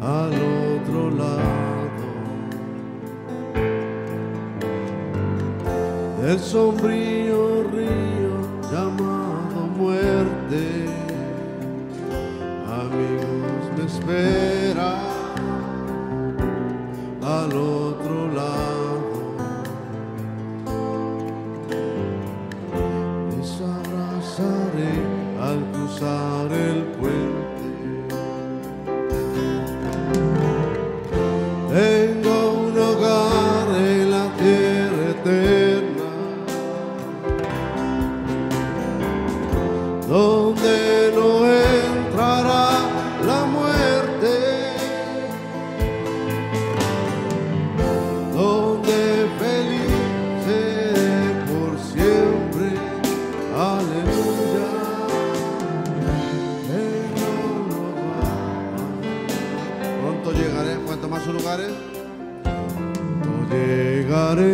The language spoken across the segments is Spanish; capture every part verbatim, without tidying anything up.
al otro lado del sombrío río llamado muerte. Amigos, me espera al otro lado. Les abrazaré al cruzar el puente. Tengo un hogar en la tierra eterna, donde no entrará la muerte, donde feliz seré por siempre. Aleluya. Tengo un hogar. Pronto llegaré. ¿Cuántos más lugares? No llegaré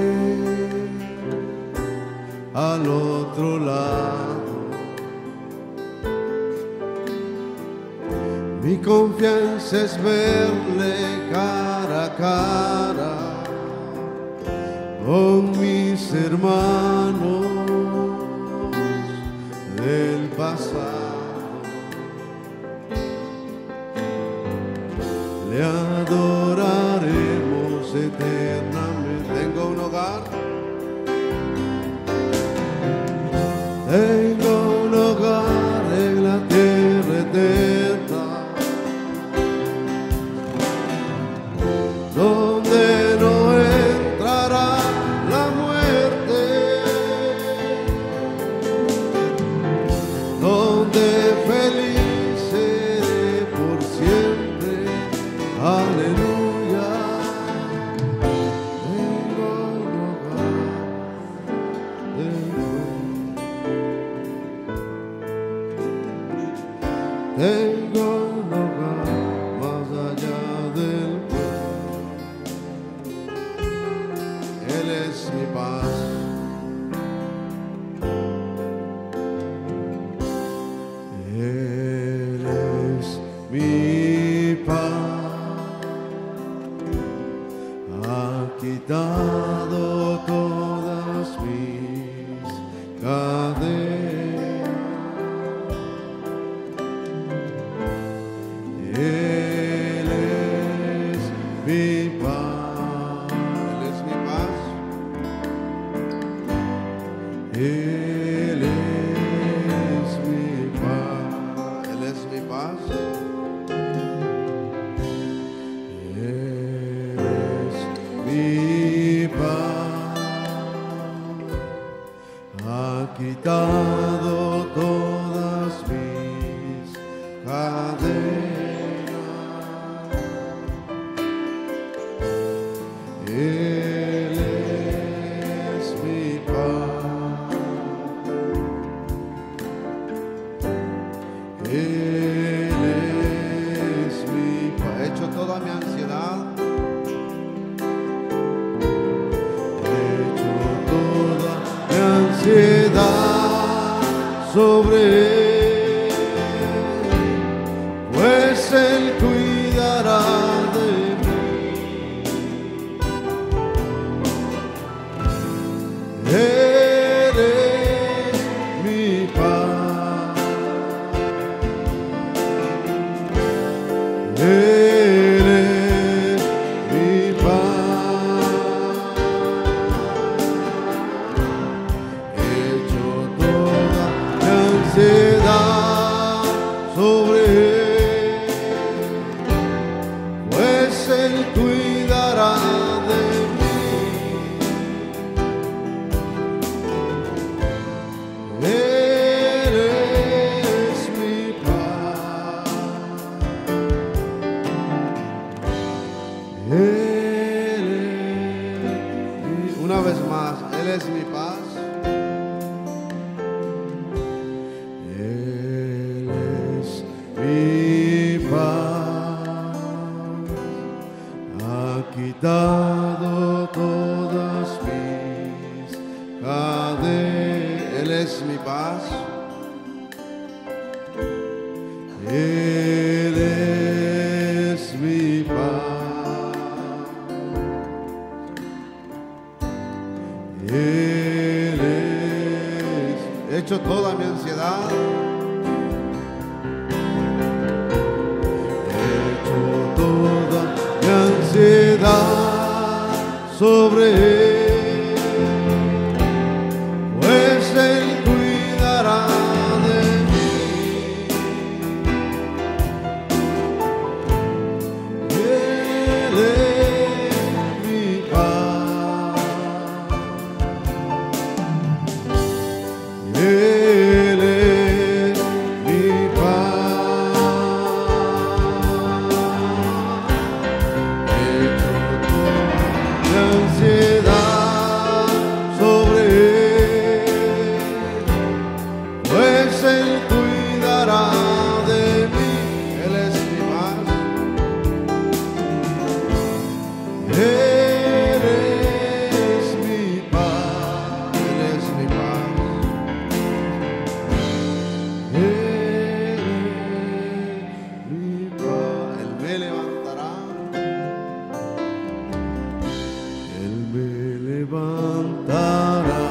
al otro lado. Mi confianza es verle cara a cara con mis hermanos del pasado. Le adoraremos eternamente. Tengo un hogar. Tengo un hogar en la tierra eterna, donde no entrará la muerte, donde feliz seré por siempre. Aleluya. Tengo un hogar, tengo, tengo un hogar más allá del pueblo. Él es mi paz. Él es mi paz. Ha quitado todas mis cadenas. Él es mi paz. Él es mi paz. Él es mi paz. Él es mi paz. Él es mi paz. Ha quitado todas mis cadenas. Él es mi paz. Él es mi paz. He hecho toda mi ansiedad. He hecho toda mi ansiedad sobre él, pues él cuidará de mí. Él es mi paz. Él es mi paz. He hecho toda mi ansiedad sobre él, pues él cuidará de mí. Él es mi paz. Él es mi- Una vez más, Él es mi paz. Él es mi paz. Ha quitado todas mis cadenas. Él es mi paz. Él es mi sobre él, pues él cuidará de mí. Él es mi paz. Él es mi paz. Echo toda ansiedad sobre él, pues él cuidará de mí. Él es mi paz. Él es mi paz. Él es mi paz. Él es mi paz. Él me levantará. Él me levantará.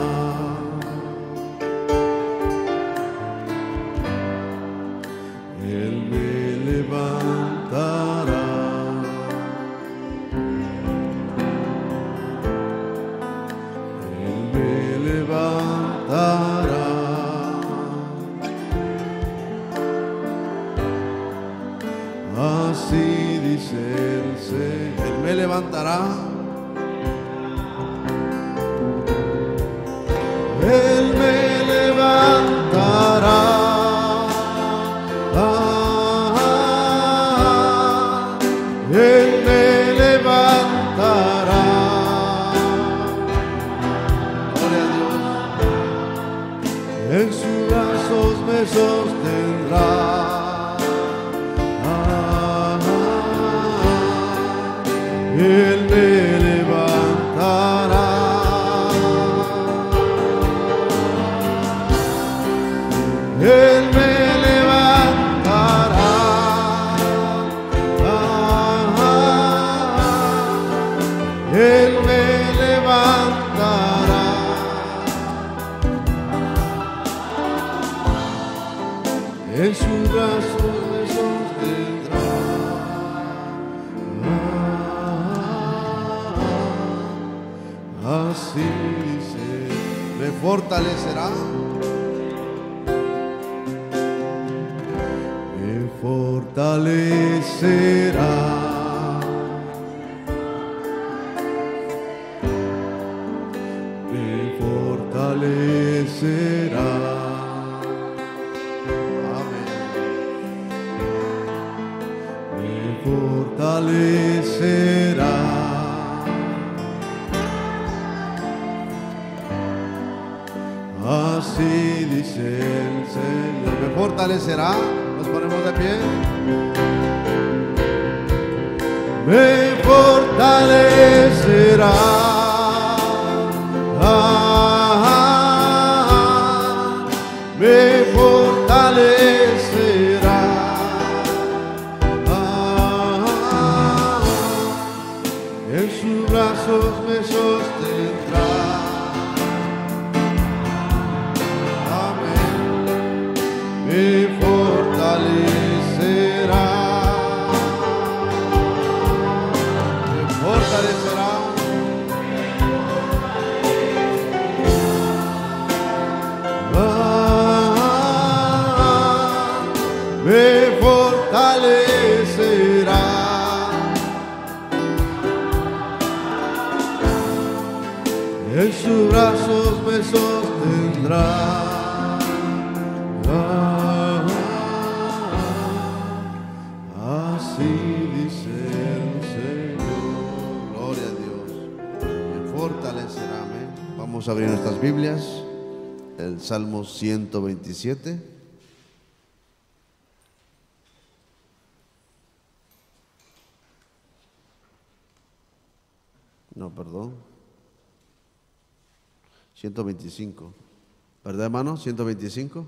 Él me levantará. Él me levantará. Así dice el Señor. Él me levantará. Él me levantará. Ah, Él me levantará. Gloria a Dios. En sus brazos me sostendrá. Ah, Él me levantará. Él me levantará. Ah, Él me levantará. En sus brazos me sostendrá. Ah, así dice, me fortalecerá. Me fortalecerá. Me fortalecerá. Amén. Me fortalecerá. Así dice el Señor. Me fortalecerá. Nos ponemos de pie. Me fortalecerá. Ah, me fortalecerá. Ah, en sus brazos me sostendrá. Amén. Me fortalecerá. Me fortalecerá. Ah, me fortalecerá. En sus brazos me sostendrá. Ah, así dice el Señor. Gloria a Dios. Me fortalecerá. Amén. Vamos a abrir nuestras Biblias. El Salmo ciento veintisiete. No, perdón. ciento veinticinco. ¿Verdad, hermano? ciento veinticinco.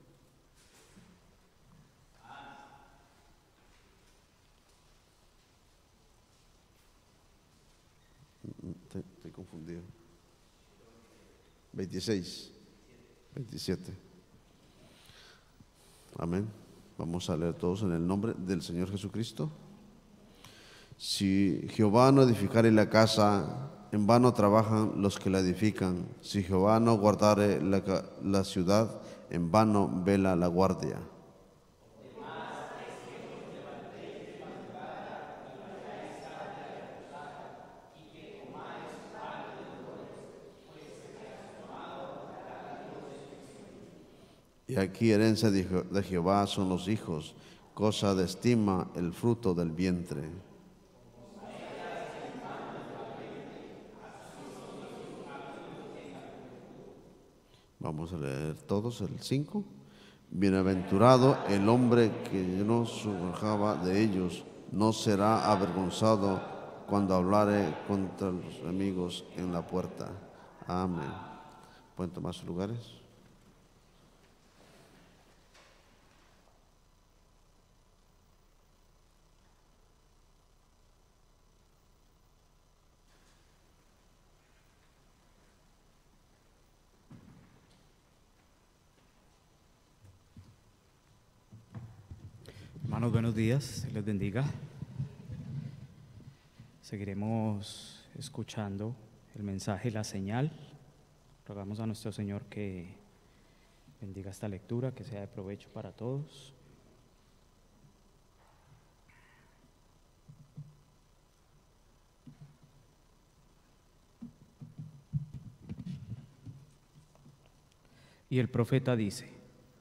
Estoy confundido. veintiséis. veintisiete. Amén. Vamos a leer todos en el nombre del Señor Jesucristo. Si Jehová no edificare la casa, en vano trabajan los que la edifican. Si Jehová no guardare la, la ciudad, en vano vela la guardia. Y aquí herencia de Jehová son los hijos, cosa de estima el fruto del vientre. Vamos a leer todos el cinco. Bienaventurado el hombre que no sujaba de ellos, no será avergonzado cuando hablare contra los enemigos en la puerta. Amén. ¿Pueden tomar sus lugares? Hermanos, buenos días, les bendiga. Seguiremos escuchando el mensaje, la señal. Rogamos a nuestro Señor que bendiga esta lectura, que sea de provecho para todos. Y el profeta dice: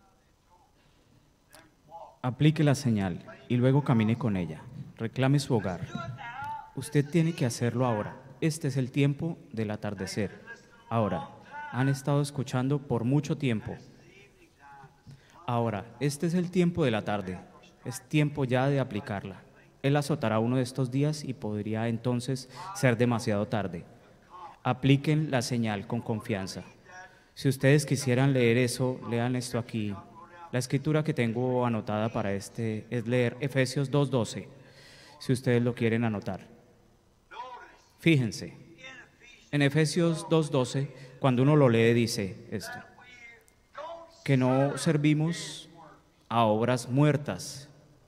aplique la señal y luego camine con ella. Reclame su hogar. Usted tiene que hacerlo ahora. Este es el tiempo del atardecer. Ahora, han estado escuchando por mucho tiempo. Ahora, este es el tiempo de la tarde. Es tiempo ya de aplicarla. Él azotará uno de estos días y podría entonces ser demasiado tarde. Apliquen la señal con confianza. Si ustedes quisieran leer eso, lean esto aquí. La escritura que tengo anotada para este es leer Efesios dos doce, si ustedes lo quieren anotar. Fíjense, en Efesios dos doce, cuando uno lo lee, dice esto: que no servimos a obras muertas,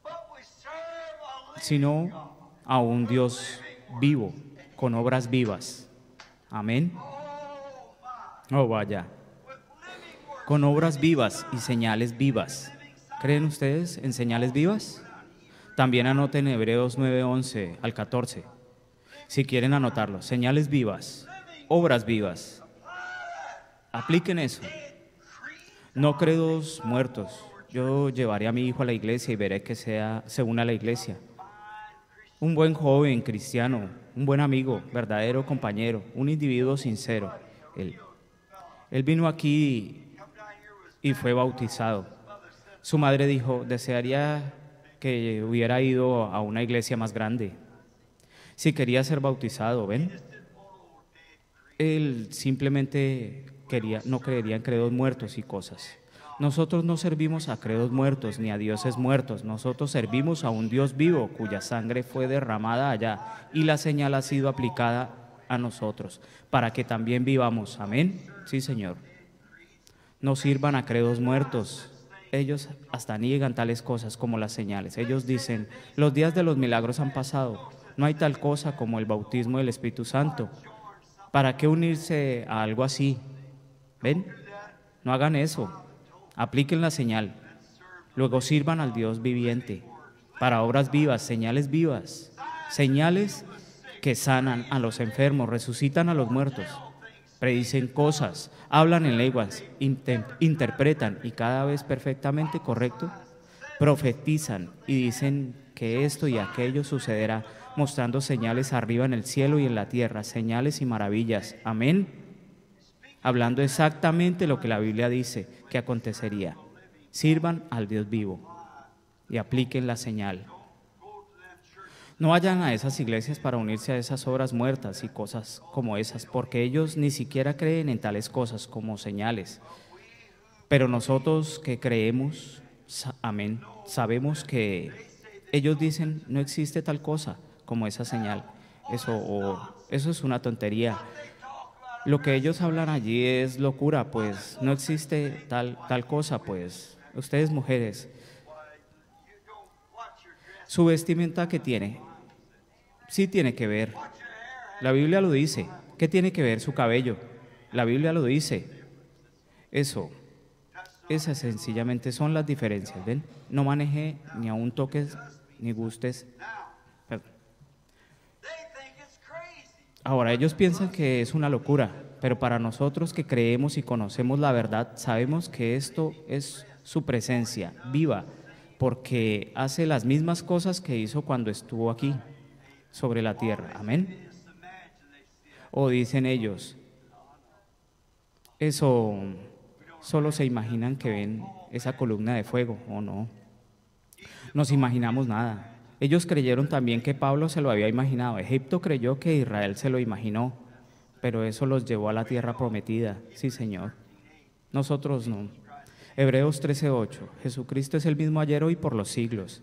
sino a un Dios vivo, con obras vivas. Amén. Oh, vaya. Con obras vivas y señales vivas. ¿Creen ustedes en señales vivas? También anoten Hebreos nueve once al catorce, si quieren anotarlo. Señales vivas, obras vivas. Apliquen eso. No credos muertos. Yo llevaré a mi hijo a la iglesia y veré que sea, se une a la iglesia. Un buen joven cristiano, un buen amigo, verdadero compañero, un individuo sincero. Él, él vino aquí y fue bautizado. Su madre dijo: desearía que hubiera ido a una iglesia más grande. Si quería ser bautizado, ¿ven? Él simplemente quería, no creería en credos muertos y cosas. Nosotros no servimos a credos muertos ni a dioses muertos. Nosotros servimos a un Dios vivo cuya sangre fue derramada allá y la señal ha sido aplicada a nosotros para que también vivamos. Amén. Sí, Señor. No sirvan a credos muertos. Ellos hasta niegan tales cosas como las señales. Ellos dicen: los días de los milagros han pasado. No hay tal cosa como el bautismo del Espíritu Santo. ¿Para qué unirse a algo así? ¿Ven? No hagan eso. Apliquen la señal. Luego sirvan al Dios viviente para obras vivas, señales vivas, señales que sanan a los enfermos, resucitan a los muertos, predicen cosas, hablan en lenguas, inter interpretan y cada vez perfectamente correcto, profetizan y dicen que esto y aquello sucederá, mostrando señales arriba en el cielo y en la tierra, señales y maravillas. Amén. Hablando exactamente lo que la Biblia dice que acontecería. Sirvan al Dios vivo y apliquen la señal. No vayan a esas iglesias para unirse a esas obras muertas y cosas como esas, porque ellos ni siquiera creen en tales cosas como señales. Pero nosotros que creemos, amén, sabemos que ellos dicen: no existe tal cosa como esa señal. Eso, o, eso es una tontería. Lo que ellos hablan allí es locura, pues no existe tal, tal cosa, pues. Ustedes, mujeres, su vestimenta, ¿qué tiene? Sí tiene que ver. La Biblia lo dice. ¿Qué tiene que ver su cabello? La Biblia lo dice. Eso, esas sencillamente son las diferencias, ¿ven? No maneje ni aún toques ni gustes. Perdón. Ahora, ellos piensan que es una locura, pero para nosotros que creemos y conocemos la verdad, sabemos que esto es su presencia viva, porque hace las mismas cosas que hizo cuando estuvo aquí, sobre la tierra. Amén. O dicen ellos, eso solo se imaginan que ven esa columna de fuego, ¿o no? Nos imaginamos nada. Ellos creyeron también que Pablo se lo había imaginado. Egipto creyó que Israel se lo imaginó, pero eso los llevó a la tierra prometida. Sí, Señor. Nosotros no. Hebreos trece ocho. Jesucristo es el mismo ayer, hoy, por los siglos.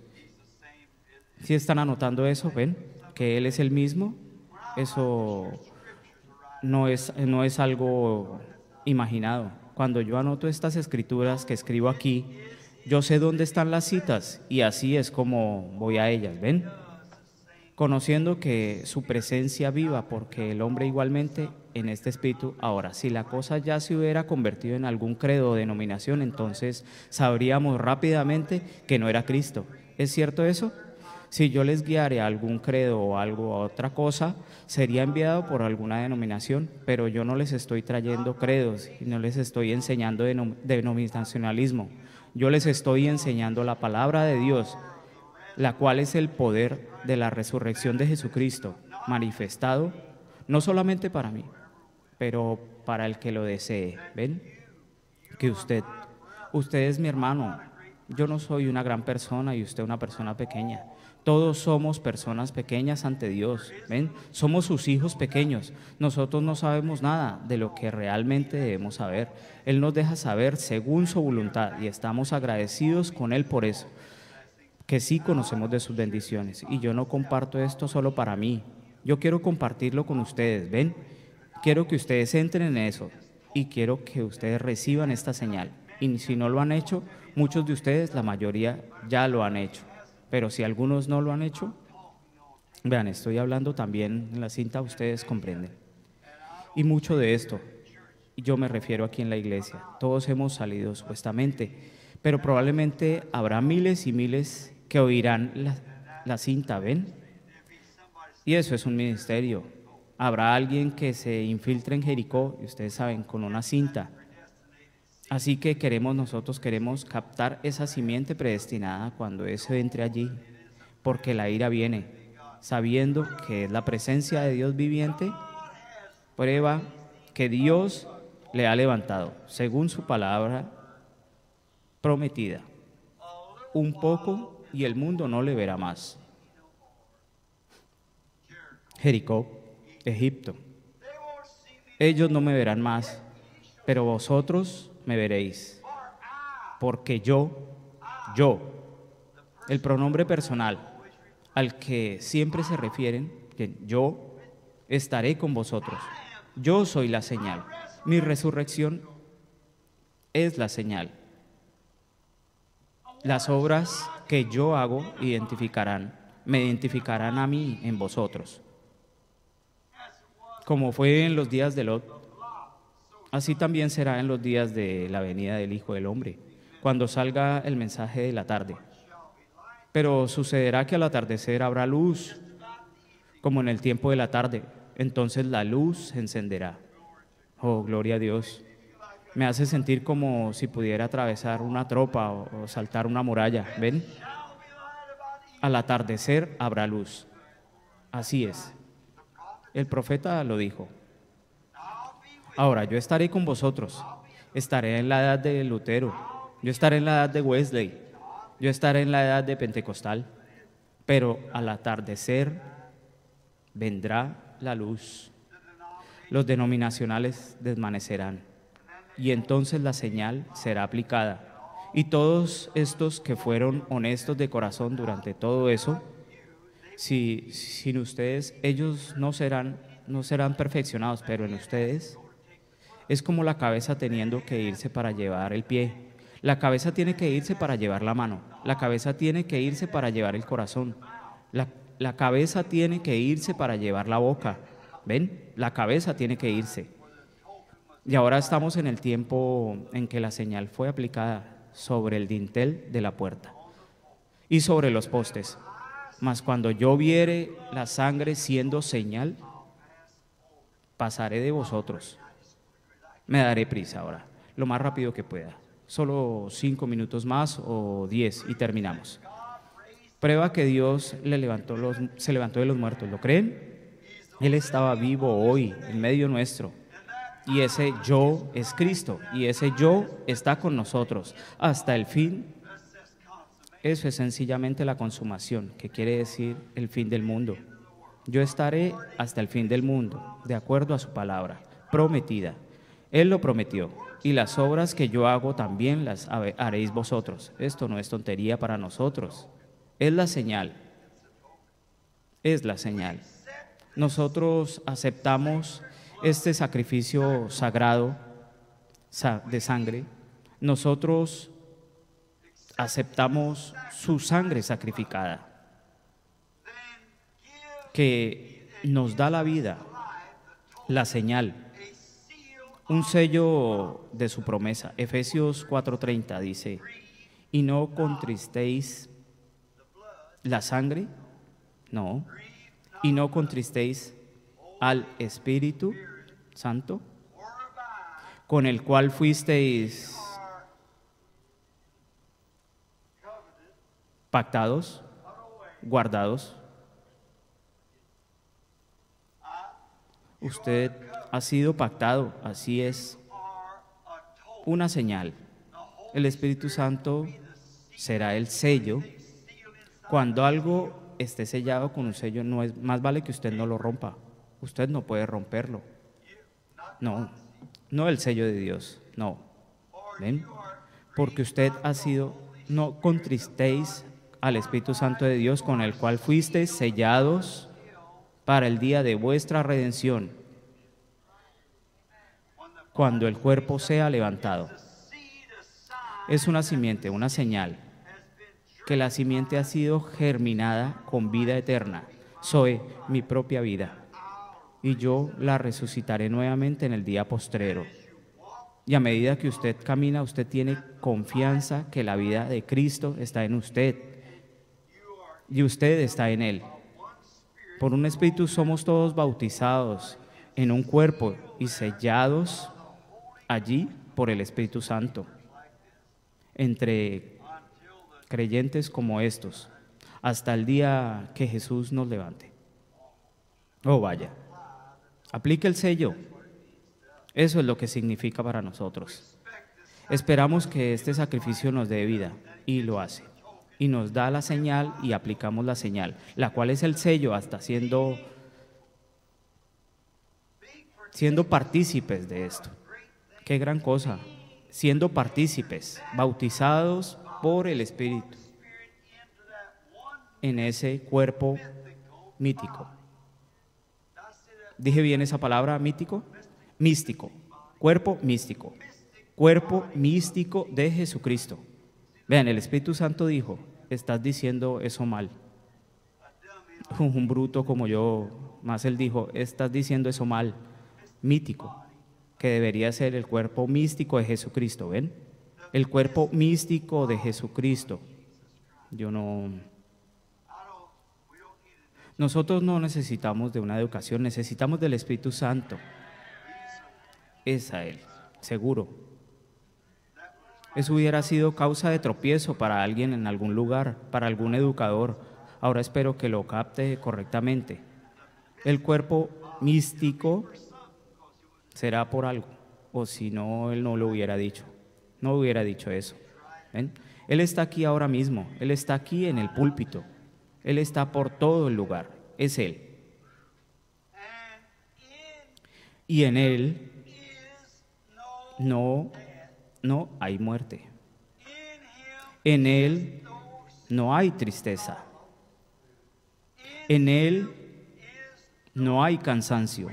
¿Sí están anotando eso? ¿Ven? Que Él es el mismo. Eso no es, no es algo imaginado. Cuando yo anoto estas escrituras que escribo aquí, yo sé dónde están las citas y así es como voy a ellas, ¿ven? Conociendo que su presencia viva, porque el hombre igualmente en este espíritu. Ahora, si la cosa ya se hubiera convertido en algún credo o denominación, entonces sabríamos rápidamente que no era Cristo. ¿Es cierto eso? Si yo les guiare a algún credo o algo a otra cosa, sería enviado por alguna denominación, pero yo no les estoy trayendo credos y no les estoy enseñando denom- denominacionalismo. Yo les estoy enseñando la palabra de Dios, la cual es el poder de la resurrección de Jesucristo, manifestado no solamente para mí, pero para el que lo desee. ¿Ven? Que usted, usted es mi hermano. Yo no soy una gran persona y usted una persona pequeña. Todos somos personas pequeñas ante Dios, ¿ven? Somos sus hijos pequeños. Nosotros no sabemos nada de lo que realmente debemos saber. Él nos deja saber según su voluntad y estamos agradecidos con Él por eso, que sí conocemos de sus bendiciones. Y yo no comparto esto solo para mí. Yo quiero compartirlo con ustedes, ¿ven? Quiero que ustedes entren en eso y quiero que ustedes reciban esta señal. Y si no lo han hecho, muchos de ustedes, la mayoría, ya lo han hecho. Pero si algunos no lo han hecho, vean, estoy hablando también en la cinta, ustedes comprenden. Y mucho de esto, yo me refiero aquí en la iglesia, todos hemos salido supuestamente, pero probablemente habrá miles y miles que oirán la, la cinta, ¿ven? Y eso es un ministerio. Habrá alguien que se infiltre en Jericó, y ustedes saben, con una cinta. Así que queremos, nosotros queremos captar esa simiente predestinada cuando ese entre allí, porque la ira viene, sabiendo que es la presencia de Dios viviente, prueba que Dios le ha levantado, según su palabra prometida, un poco y el mundo no le verá más. Jericó, Egipto, ellos no me verán más, pero vosotros me veréis, porque yo, yo, el pronombre personal al que siempre se refieren, que yo estaré con vosotros, yo soy la señal, mi resurrección es la señal. Las obras que yo hago identificarán, me identificarán a mí en vosotros. Como fue en los días de Lot, así también será en los días de la venida del Hijo del Hombre, cuando salga el mensaje de la tarde. Pero sucederá que al atardecer habrá luz, como en el tiempo de la tarde. Entonces la luz se encenderá. Oh, gloria a Dios. Me hace sentir como si pudiera atravesar una tropa o, o saltar una muralla. ¿Ven? Al atardecer habrá luz. Así es. El profeta lo dijo. Ahora, yo estaré con vosotros, estaré en la edad de Lutero, yo estaré en la edad de Wesley, yo estaré en la edad de Pentecostal, pero al atardecer vendrá la luz. Los denominacionales desvanecerán y entonces la señal será aplicada. Y todos estos que fueron honestos de corazón durante todo eso, si sin ustedes ellos no serán, no serán perfeccionados, pero en ustedes es como la cabeza teniendo que irse para llevar el pie. La cabeza tiene que irse para llevar la mano. La cabeza tiene que irse para llevar el corazón. La, la cabeza tiene que irse para llevar la boca. ¿Ven? La cabeza tiene que irse. Y ahora estamos en el tiempo en que la señal fue aplicada sobre el dintel de la puerta y sobre los postes. Mas cuando yo viere la sangre siendo señal, pasaré de vosotros. Me daré prisa ahora, lo más rápido que pueda. Solo cinco minutos más o diez y terminamos. Prueba que Dios le levantó los, se levantó de los muertos. ¿Lo creen? Él estaba vivo hoy en medio nuestro. Y ese yo es Cristo. Y ese yo está con nosotros hasta el fin. Eso es sencillamente la consumación, que quiere decir el fin del mundo. Yo estaré hasta el fin del mundo, de acuerdo a su palabra, prometida. Él lo prometió. Y las obras que yo hago también las haréis vosotros. Esto no es tontería para nosotros. Es la señal. Es la señal. Nosotros aceptamos este sacrificio sagrado de sangre. Nosotros aceptamos su sangre sacrificada, que nos da la vida, la señal, un sello de su promesa. Efesios cuatro treinta dice: y no contristéis la sangre, no, y no contristéis al Espíritu Santo, con el cual fuisteis pactados, guardados. Usted ha sido pactado, así es, una señal. El Espíritu Santo será el sello. Cuando algo esté sellado con un sello, no es, más vale que usted no lo rompa. Usted no puede romperlo. No, no el sello de Dios, no. ¿Ven? Porque usted ha sido, no contristéis al Espíritu Santo de Dios, con el cual fuisteis sellados para el día de vuestra redención, cuando el cuerpo sea levantado. Es una simiente, una señal, que la simiente ha sido germinada con vida eterna. Soy mi propia vida, y yo la resucitaré nuevamente en el día postrero. Y a medida que usted camina, usted tiene confianza que la vida de Cristo está en usted, y usted está en Él. Por un Espíritu somos todos bautizados en un cuerpo y sellados allí por el Espíritu Santo, entre creyentes como estos, hasta el día que Jesús nos levante. Oh, vaya, aplique el sello. Eso es lo que significa para nosotros. Esperamos que este sacrificio nos dé vida, y lo hace. Y nos da la señal y aplicamos la señal, la cual es el sello, hasta siendo, siendo partícipes de esto. Qué gran cosa, siendo partícipes, bautizados por el Espíritu en ese cuerpo mítico. ¿Dije bien esa palabra, mítico? Místico, cuerpo místico, cuerpo místico de Jesucristo. Vean, el Espíritu Santo dijo: estás diciendo eso mal. Un bruto como yo, más él dijo: estás diciendo eso mal. Mítico, que debería ser el cuerpo místico de Jesucristo. ¿Ven? El cuerpo místico de Jesucristo. Yo no... Nosotros no necesitamos de una educación, necesitamos del Espíritu Santo. Es a Él, seguro. Eso hubiera sido causa de tropiezo para alguien en algún lugar, para algún educador. Ahora espero que lo capte correctamente. El cuerpo místico será por algo, o si no, Él no lo hubiera dicho. No hubiera dicho eso. ¿Ven? Él está aquí ahora mismo, Él está aquí en el púlpito. Él está por todo el lugar, es Él. Y en Él no, no hay muerte. En Él no hay tristeza. En Él no hay cansancio.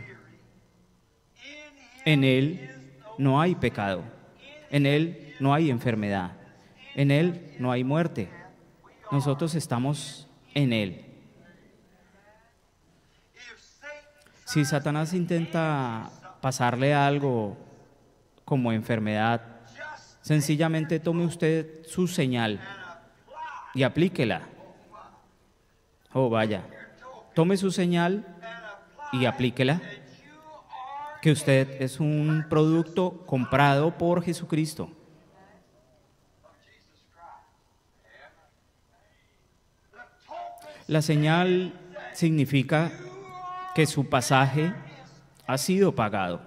En Él no hay pecado. En Él no hay enfermedad. En Él no hay muerte. Nosotros estamos en Él. Si Satanás intenta pasarle algo como enfermedad, sencillamente tome usted su señal y aplíquela. Oh, vaya, tome su señal y aplíquela, que usted es un producto comprado por Jesucristo. La señal significa que su pasaje ha sido pagado.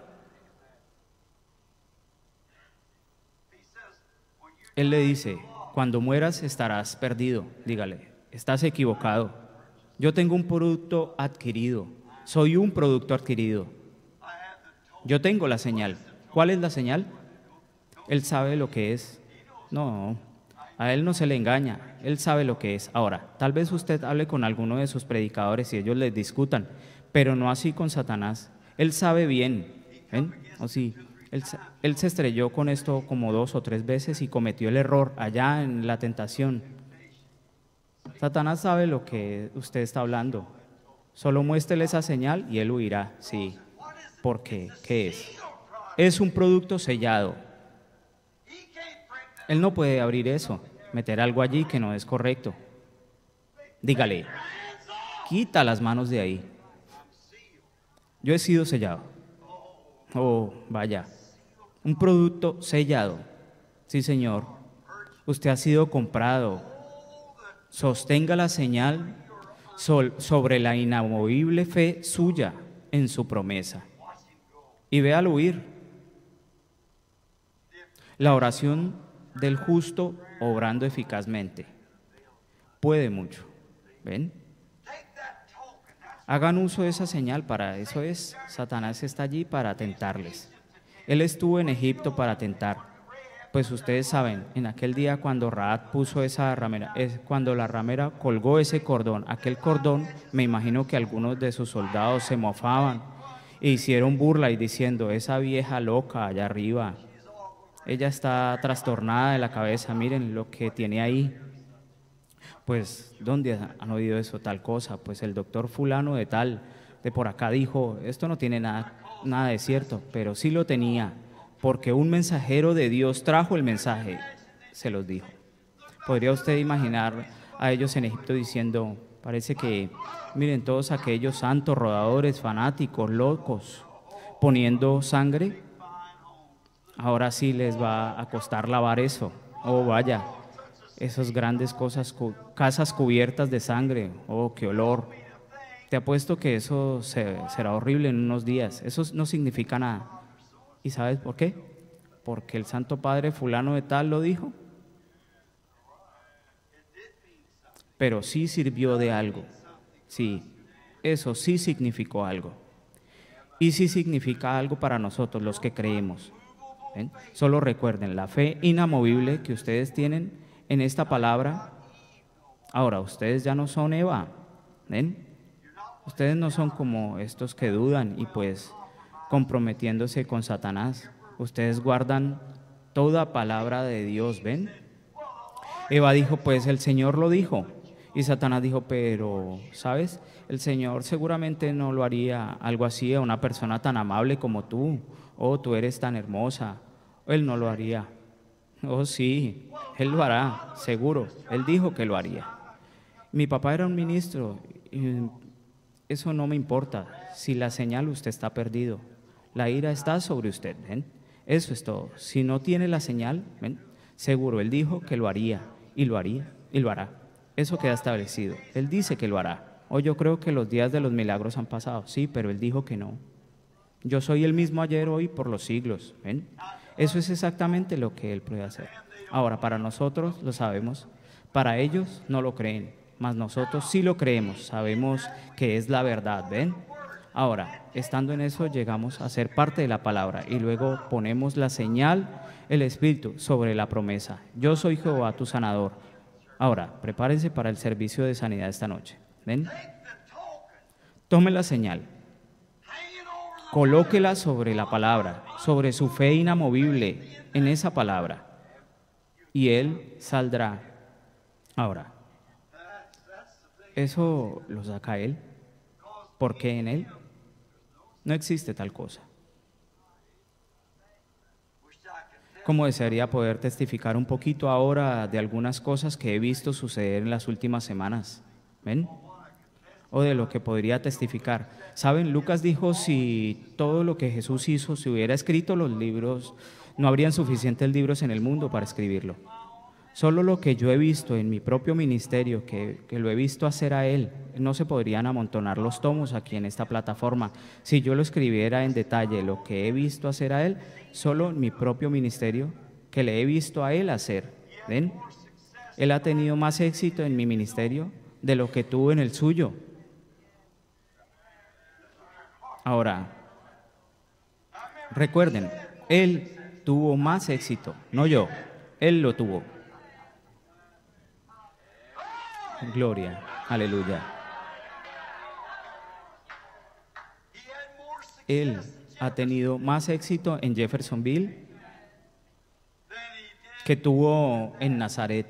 Él le dice, cuando mueras estarás perdido. Dígale, estás equivocado. Yo tengo un producto adquirido, soy un producto adquirido. Yo tengo la señal. ¿Cuál es la señal? Él sabe lo que es. No, a él no se le engaña, él sabe lo que es. Ahora, tal vez usted hable con alguno de sus predicadores y ellos les discutan, pero no así con Satanás. Él sabe bien, ¿ven? O sí, él, él se estrelló con esto como dos o tres veces y cometió el error allá en la tentación. Satanás sabe lo que usted está hablando. Solo muéstrele esa señal y él huirá. Sí. ¿Por qué? ¿Qué es? Es un producto sellado. Él no puede abrir eso, meter algo allí que no es correcto. Dígale, quita las manos de ahí. Yo he sido sellado. Oh, vaya. Un producto sellado. Sí, Señor. Usted ha sido comprado. Sostenga la señal sobre la inamovible fe suya en su promesa. Y véalo huir. La oración del justo obrando eficazmente puede mucho. ¿Ven? Hagan uso de esa señal, para eso es. Satanás está allí para tentarles. Él estuvo en Egipto para tentar. Pues ustedes saben, en aquel día cuando Raab puso esa ramera, es cuando la ramera colgó ese cordón, aquel cordón, me imagino que algunos de sus soldados se mofaban e hicieron burla y diciendo, esa vieja loca allá arriba, ella está trastornada de la cabeza, miren lo que tiene ahí. Pues, ¿dónde han oído eso, tal cosa? Pues el doctor fulano de tal, de por acá dijo, esto no tiene nada, nada de cierto, pero sí lo tenía, porque un mensajero de Dios trajo el mensaje, se los dijo. ¿Podría usted imaginar a ellos en Egipto diciendo, parece que, miren, todos aquellos santos, rodadores, fanáticos, locos, poniendo sangre? Ahora sí les va a costar lavar eso. Oh, vaya, esas grandes cosas, casas cubiertas de sangre. Oh, qué olor. Te apuesto que eso se, será horrible en unos días. Eso no significa nada. ¿Y sabes por qué? Porque el Santo Padre fulano de tal lo dijo. Pero sí sirvió de algo. Sí, eso sí significó algo. Y sí significa algo para nosotros, los que creemos. ¿Ven? Solo recuerden la fe inamovible que ustedes tienen en esta palabra. Ahora, ustedes ya no son Eva. ¿Ven? Ustedes no son como estos que dudan y pues comprometiéndose con Satanás. Ustedes guardan toda palabra de Dios, ¿ven? Eva dijo, pues el Señor lo dijo. Y Satanás dijo, pero, ¿sabes? El Señor seguramente no lo haría algo así a una persona tan amable como tú. Oh, tú eres tan hermosa. Él no lo haría. Oh, sí, Él lo hará, seguro. Él dijo que lo haría. Mi papá era un ministro. Y eso no me importa. Si la señal, usted está perdido. La ira está sobre usted, ¿ven? Eso es todo. Si no tiene la señal, ¿ven? Seguro, Él dijo que lo haría, y lo haría, y lo hará. Eso queda establecido. Él dice que lo hará. O yo creo que los días de los milagros han pasado. Sí, pero Él dijo que no. Yo soy el mismo ayer, hoy, por los siglos, ¿ven? Eso es exactamente lo que Él puede hacer. Ahora, para nosotros lo sabemos. Para ellos no lo creen, mas nosotros sí lo creemos. Sabemos que es la verdad, ¿ven? Ahora, estando en eso, llegamos a ser parte de la palabra y luego ponemos la señal, el Espíritu, sobre la promesa. Yo soy Jehová, tu sanador. Ahora, prepárense para el servicio de sanidad esta noche. ¿Ven? Tome la señal. Colóquela sobre la palabra, sobre su fe inamovible en esa palabra. Y Él saldrá. Ahora, ¿eso lo saca Él? ¿Por qué en Él? No existe tal cosa. Como desearía poder testificar un poquito ahora de algunas cosas que he visto suceder en las últimas semanas. ¿Ven? O de lo que podría testificar. ¿Saben? Lucas dijo, si todo lo que Jesús hizo se hubiera escrito, los libros, no habrían suficientes libros en el mundo para escribirlo. Solo lo que yo he visto en mi propio ministerio, que, que lo he visto hacer a Él, no se podrían amontonar los tomos aquí en esta plataforma. Si yo lo escribiera en detalle, lo que he visto hacer a Él, solo en mi propio ministerio, que le he visto a Él hacer. ¿Ven? Él ha tenido más éxito en mi ministerio de lo que tuvo en el suyo. Ahora, recuerden, Él tuvo más éxito, no yo, Él lo tuvo. Gloria, aleluya. Él ha tenido más éxito en Jeffersonville que tuvo en Nazaret,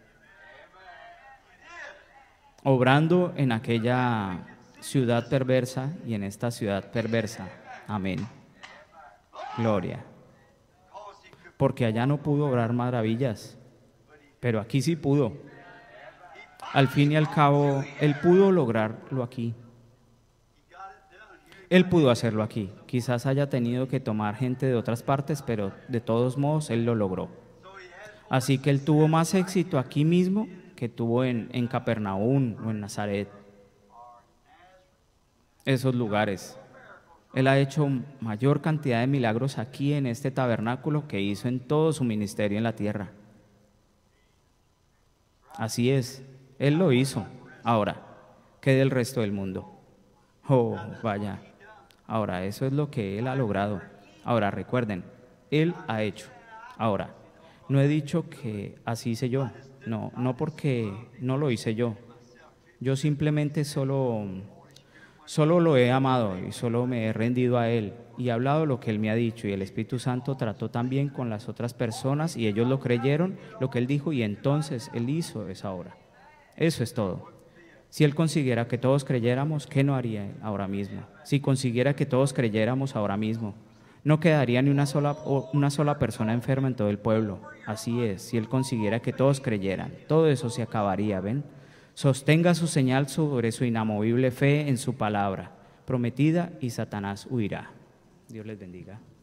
obrando en aquella ciudad perversa y en esta ciudad perversa. Amén. Gloria. Porque allá no pudo obrar maravillas, pero aquí sí pudo. Al fin y al cabo, Él pudo lograrlo aquí. Él pudo hacerlo aquí. Quizás haya tenido que tomar gente de otras partes, pero de todos modos Él lo logró. Así que Él tuvo más éxito aquí mismo que tuvo en, en Capernaum o en Nazaret. Esos lugares. Él ha hecho mayor cantidad de milagros aquí en este tabernáculo que hizo en todo su ministerio en la tierra. Así es. Él lo hizo. Ahora, ¿qué del resto del mundo? Oh, vaya. Ahora, eso es lo que Él ha logrado. Ahora, recuerden, Él ha hecho. Ahora, no he dicho que así hice yo. No, no porque no lo hice yo. Yo simplemente solo, solo lo he amado y solo me he rendido a Él y he hablado lo que Él me ha dicho. Y el Espíritu Santo trató también con las otras personas y ellos lo creyeron, lo que Él dijo, y entonces Él hizo esa obra. Eso es todo. Si Él consiguiera que todos creyéramos, ¿qué no haría Él ahora mismo? Si consiguiera que todos creyéramos ahora mismo, no quedaría ni una sola, una sola persona enferma en todo el pueblo. Así es, si Él consiguiera que todos creyeran, todo eso se acabaría, ¿ven? Sostenga su señal sobre su inamovible fe en su palabra prometida y Satanás huirá. Dios les bendiga.